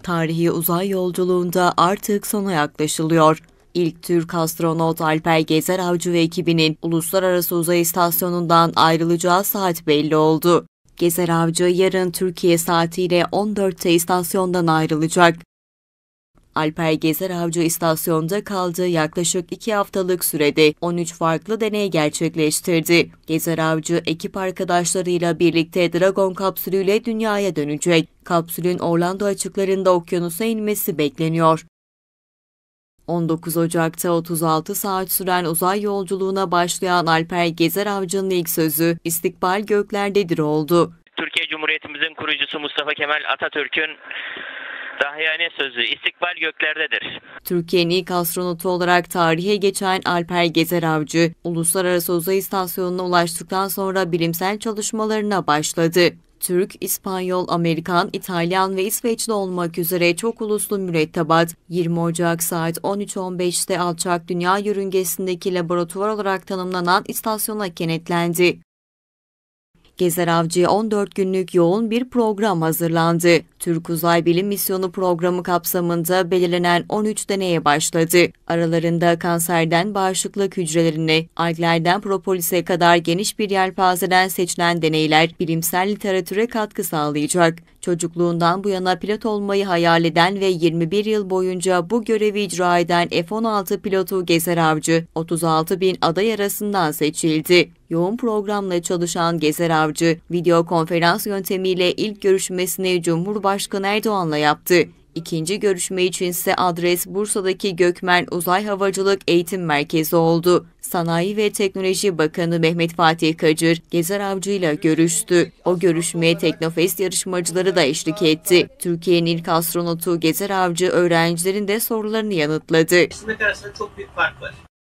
Tarihi uzay yolculuğunda artık sona yaklaşılıyor. İlk Türk astronot Alper Gezer Avcı ve ekibinin Uluslararası Uzay İstasyonu'ndan ayrılacağı saat belli oldu. Gezer Avcı yarın Türkiye saatiyle 14'te istasyondan ayrılacak. Alper Gezer Avcı istasyonda kaldığı yaklaşık 2 haftalık sürede 13 farklı deney gerçekleştirdi. Gezer Avcı ekip arkadaşlarıyla birlikte Dragon kapsülüyle dünyaya dönecek. Kapsülün Orlando açıklarında okyanusa inmesi bekleniyor. 19 Ocak'ta 36 saat süren uzay yolculuğuna başlayan Alper Gezer Avcı'nın ilk sözü "İstikbal göklerdedir" oldu. Türkiye Cumhuriyetimizin kurucusu Mustafa Kemal Atatürk'ün dahiyane sözü "İstikbal göklerdedir." Türkiye'nin ilk astronotu olarak tarihe geçen Alper Gezer Avcı, Uluslararası Uzay İstasyonu'na ulaştıktan sonra bilimsel çalışmalarına başladı. Türk, İspanyol, Amerikan, İtalyan ve İsveçli olmak üzere çok uluslu mürettebat, 20 Ocak saat 13.15'te alçak dünya yörüngesindeki laboratuvar olarak tanımlanan istasyona kenetlendi. Gezer Avcı'ya 14 günlük yoğun bir program hazırlandı. Türk Uzay Bilim Misyonu programı kapsamında belirlenen 13 deneye başladı. Aralarında kanserden bağışıklık hücrelerine, alglerden propolise kadar geniş bir yelpazeden seçilen deneyler bilimsel literatüre katkı sağlayacak. Çocukluğundan bu yana pilot olmayı hayal eden ve 21 yıl boyunca bu görevi icra eden F-16 pilotu Gezer Avcı, 36.000 aday arasından seçildi. Yoğun programla çalışan Gezer Avcı, video konferans yöntemiyle ilk görüşmesini Cumhurbaşkanı Erdoğan'la yaptı. İkinci görüşme içinse adres Bursa'daki Gökmen Uzay Havacılık Eğitim Merkezi oldu. Sanayi ve Teknoloji Bakanı Mehmet Fatih Kacır, Gezer Avcı ile görüştü. O görüşmeye Teknofest yarışmacıları da eşlik etti. Türkiye'nin ilk astronotu Gezer Avcı öğrencilerin de sorularını yanıtladı. İkisinin arasında çok büyük fark var.